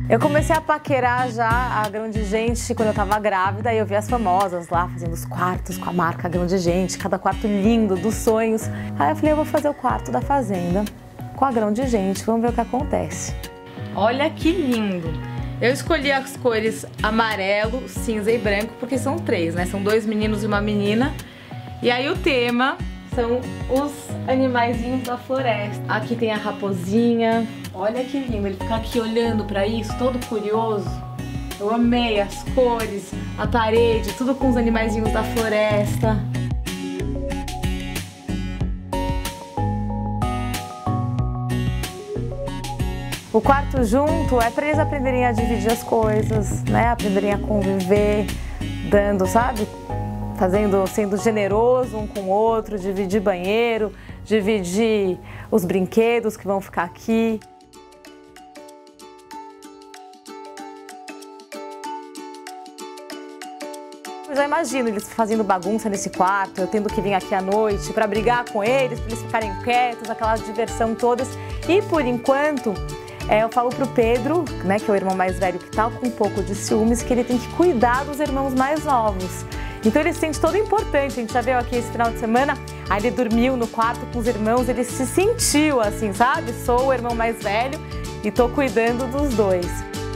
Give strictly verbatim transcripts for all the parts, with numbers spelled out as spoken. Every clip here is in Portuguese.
Eu comecei a paquerar já a Grão de Gente quando eu tava grávida e eu vi as famosas lá fazendo os quartos com a marca Grão de Gente, cada quarto lindo, dos sonhos. Aí eu falei, eu vou fazer o quarto da fazenda com a Grão de Gente, vamos ver o que acontece. Olha que lindo! Eu escolhi as cores amarelo, cinza e branco porque são três, né? São dois meninos e uma menina. E aí o tema são os animaizinhos da floresta. Aqui tem a raposinha. Olha que lindo, ele fica aqui olhando pra isso, todo curioso. Eu amei as cores, a parede, tudo com os animaizinhos da floresta. O quarto junto é para eles aprenderem a dividir as coisas, né? Aprenderem a conviver, dando, sabe? Fazendo, sendo generoso um com o outro, dividir banheiro, dividir os brinquedos que vão ficar aqui. Eu já imagino eles fazendo bagunça nesse quarto, eu tendo que vir aqui à noite para brigar com eles, para eles ficarem quietos, aquela diversão todas. E por enquanto, é, eu falo pro Pedro, né, que é o irmão mais velho que tá com um pouco de ciúmes, que ele tem que cuidar dos irmãos mais novos. Então ele se sente todo importante, a gente já veio aqui esse final de semana, aí ele dormiu no quarto com os irmãos, ele se sentiu assim, sabe? Sou o irmão mais velho e tô cuidando dos dois.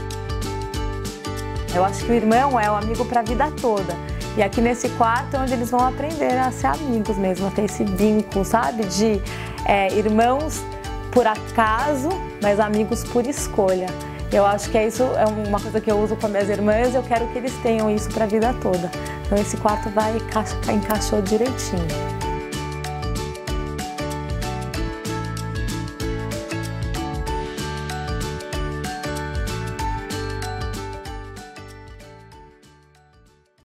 Eu acho que o irmão é o amigo para a vida toda. E aqui nesse quarto é onde eles vão aprender a ser amigos mesmo, a ter esse vínculo, sabe? De é, irmãos por acaso, mas amigos por escolha. Eu acho que é isso, é uma coisa que eu uso com as minhas irmãs e eu quero que eles tenham isso para a vida toda. Então esse quarto vai encaixou direitinho.